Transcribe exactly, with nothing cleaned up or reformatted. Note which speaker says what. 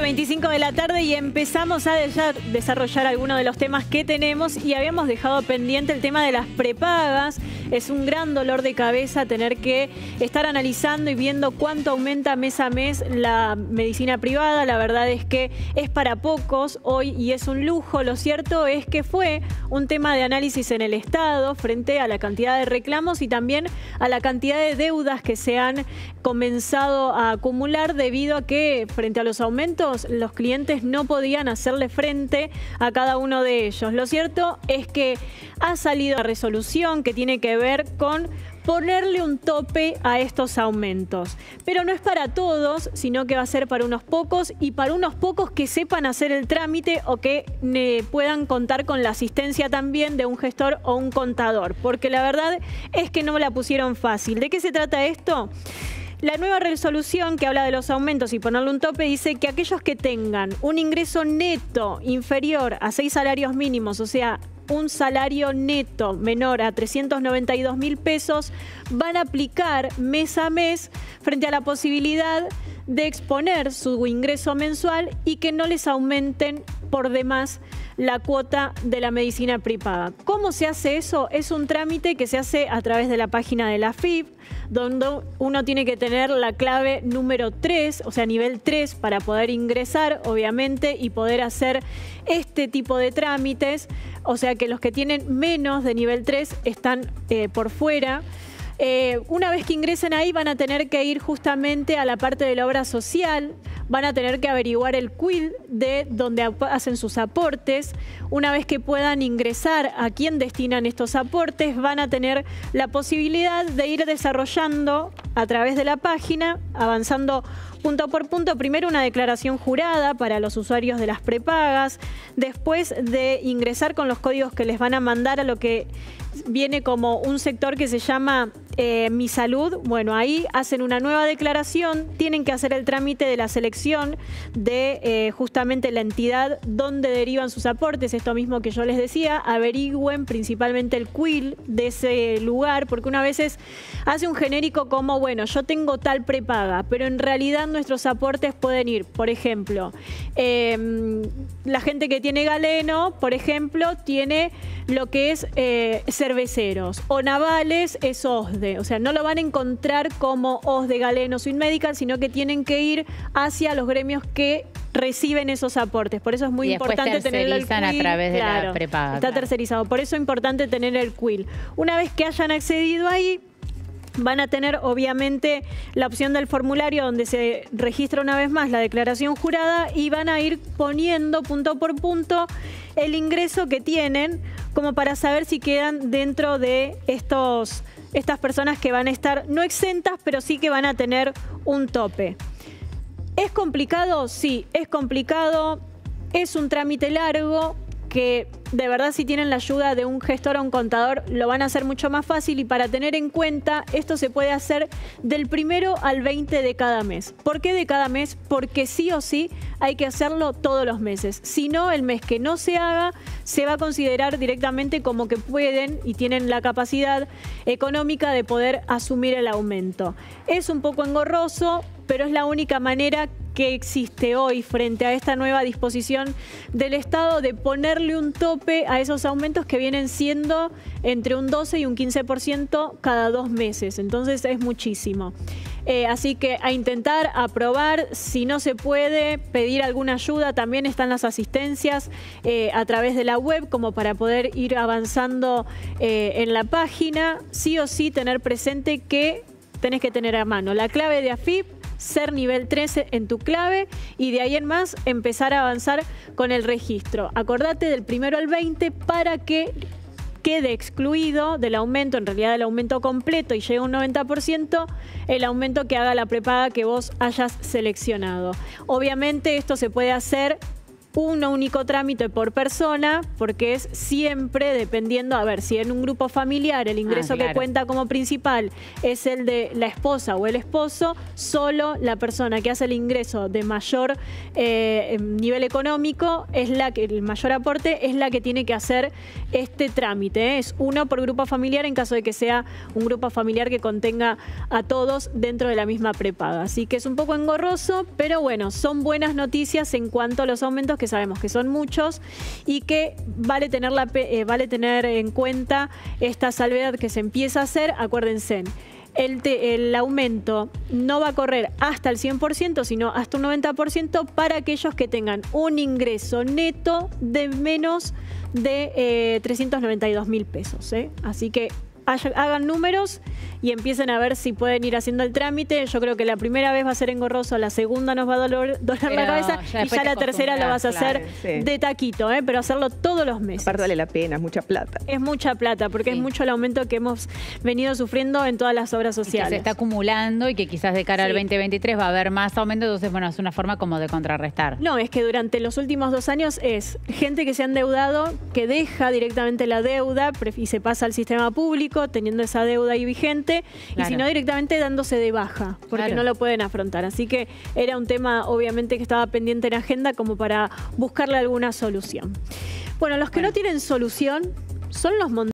Speaker 1: veinticinco de la tarde y empezamos a desarrollar algunos de los temas que tenemos y habíamos dejado pendiente el tema de las prepagas. Es un gran dolor de cabeza tener que estar analizando y viendo cuánto aumenta mes a mes la medicina privada. La verdad es que es para pocos hoy y es un lujo. Lo cierto es que fue un tema de análisis en el Estado frente a la cantidad de reclamos y también a la cantidad de deudas que se han comenzado a acumular debido a que frente a los aumentos los clientes no podían hacerle frente a cada uno de ellos. Lo cierto es que ha salido la resolución que tiene que ver con ponerle un tope a estos aumentos. Pero no es para todos, sino que va a ser para unos pocos y para unos pocos que sepan hacer el trámite o que eh, puedan contar con la asistencia también de un gestor o un contador. Porque la verdad es que no la pusieron fácil. ¿De qué se trata esto? La nueva resolución que habla de los aumentos y ponerle un tope dice que aquellos que tengan un ingreso neto inferior a seis salarios mínimos, o sea, un salario neto menor a trescientos noventa y dos mil pesos, van a aplicar mes a mes frente a la posibilidad de exponer su ingreso mensual y que no les aumenten por demás la cuota de la medicina prepaga. ¿Cómo se hace eso? Es un trámite que se hace a través de la página de la A F I P, donde uno tiene que tener la clave número tres, o sea, nivel tres, para poder ingresar, obviamente, y poder hacer este tipo de trámites. O sea que los que tienen menos de nivel tres están eh, por fuera. Eh, una vez que ingresen ahí van a tener que ir justamente a la parte de la obra social, van a tener que averiguar el Q I L de donde hacen sus aportes. Una vez que puedan ingresar a quién destinan estos aportes, van a tener la posibilidad de ir desarrollando a través de la página, avanzando punto por punto, primero una declaración jurada para los usuarios de las prepagas, después de ingresar con los códigos que les van a mandar a lo que viene como un sector que se llama eh, Mi Salud. Bueno, ahí hacen una nueva declaración, tienen que hacer el trámite de la selección de eh, justamente la entidad donde derivan sus aportes, esto mismo que yo les decía, averigüen principalmente el Q I L de ese lugar, porque una vez hace un genérico como, bueno, yo tengo tal prepaga, pero en realidad nuestros aportes pueden ir, por ejemplo, eh, la gente que tiene Galeno, por ejemplo, tiene lo que es eh, cerveceros, o navales es O S D E, o sea, no lo van a encontrar como O S D E, Galeno, Swin Medical, sino que tienen que ir hacia los gremios que reciben esos aportes. Por eso es muy
Speaker 2: y
Speaker 1: importante tener el Q I L.
Speaker 2: a través de
Speaker 1: claro,
Speaker 2: la prepaga.
Speaker 1: Está
Speaker 2: claro.
Speaker 1: tercerizado, por eso es importante tener el Q I L. Una vez que hayan accedido ahí, van a tener obviamente la opción del formulario donde se registra una vez más la declaración jurada y van a ir poniendo punto por punto el ingreso que tienen como para saber si quedan dentro de estos, estas personas que van a estar no exentas, pero sí que van a tener un tope. ¿Es complicado? Sí, es complicado. Es un trámite largo que de verdad si tienen la ayuda de un gestor o un contador lo van a hacer mucho más fácil, y para tener en cuenta esto se puede hacer del primero al veinte de cada mes. ¿Por qué de cada mes? Porque sí o sí hay que hacerlo todos los meses. Si no, el mes que no se haga se va a considerar directamente como que pueden y tienen la capacidad económica de poder asumir el aumento. Es un poco engorroso, pero es la única manera que existe hoy frente a esta nueva disposición del Estado de ponerle un tope a esos aumentos que vienen siendo entre un doce y un quince por ciento cada dos meses. Entonces es muchísimo. Eh, así que a intentar aprobar, si no se puede, pedir alguna ayuda. También están las asistencias eh, a través de la web como para poder ir avanzando eh, en la página. Sí o sí tener presente que tenés que tener a mano la clave de A F I P, ser nivel trece en tu clave y de ahí en más empezar a avanzar con el registro. Acordate del primero al veinte para que quede excluido del aumento, en realidad del aumento completo y llegue a un noventa por ciento, el aumento que haga la prepaga que vos hayas seleccionado. Obviamente esto se puede hacer un único trámite por persona, porque es siempre dependiendo, a ver, si en un grupo familiar el ingreso ah, claro. que cuenta como principal es el de la esposa o el esposo, solo la persona que hace el ingreso de mayor eh, nivel económico, es la que el mayor aporte, es la que tiene que hacer este trámite. ¿eh? Es uno por grupo familiar en caso de que sea un grupo familiar que contenga a todos dentro de la misma prepaga. Así que es un poco engorroso, pero bueno, son buenas noticias en cuanto a los aumentos, que sabemos que son muchos y que vale tener, la, eh, vale tener en cuenta esta salvedad que se empieza a hacer. Acuérdense, el, te, el aumento no va a correr hasta el cien por ciento, sino hasta un noventa por ciento para aquellos que tengan un ingreso neto de menos de eh, trescientos noventa y dos mil pesos. ¿eh? Así que hagan números y empiecen a ver si pueden ir haciendo el trámite. Yo creo que la primera vez va a ser engorroso, la segunda nos va a doler, doler la cabeza ya y ya la tercera la vas a hacer claro, sí. de taquito, ¿eh? pero hacerlo todos los meses.
Speaker 2: Aparte vale la pena, es mucha plata.
Speaker 1: Es mucha plata porque sí. es mucho el aumento que hemos venido sufriendo en todas las obras sociales.
Speaker 3: Y que se está acumulando y que quizás de cara sí. al veinte veintitrés va a haber más aumento, entonces bueno, es una forma como de contrarrestar.
Speaker 1: No, es que durante los últimos dos años es gente que se ha endeudado, que deja directamente la deuda y se pasa al sistema público teniendo esa deuda ahí vigente claro. y si no directamente dándose de baja porque claro. no lo pueden afrontar. Así que era un tema obviamente que estaba pendiente en agenda como para buscarle alguna solución. Bueno, los que bueno. no tienen solución son los montañeros.